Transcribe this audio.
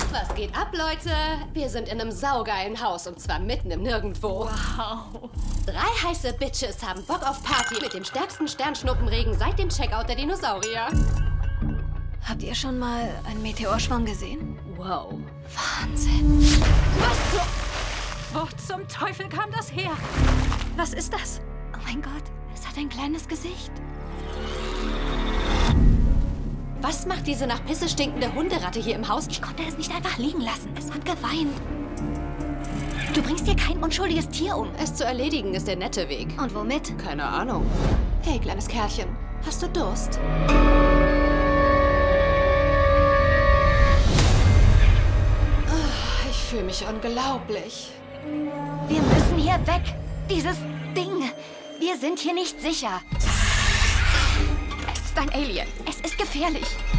Was geht ab, Leute? Wir sind in einem saugeilen Haus und zwar mitten im Nirgendwo. Wow. 3 heiße Bitches haben Bock auf Party mit dem stärksten Sternschnuppenregen seit dem Checkout der Dinosaurier. Habt ihr schon mal einen Meteorschwarm gesehen? Wow. Wahnsinn. Was zur... Wo zum Teufel kam das her? Was ist das? Oh mein Gott, es hat ein kleines Gesicht. Was macht diese nach Pisse stinkende Hunderatte hier im Haus? Ich konnte es nicht einfach liegen lassen. Es hat geweint. Du bringst hier kein unschuldiges Tier um. Es zu erledigen ist der nette Weg. Und womit? Keine Ahnung. Hey, kleines Kerlchen, hast du Durst? Ich fühle mich unglaublich. Wir müssen hier weg. Dieses Ding. Wir sind hier nicht sicher. Es ist ein Alien. Es ist gefährlich.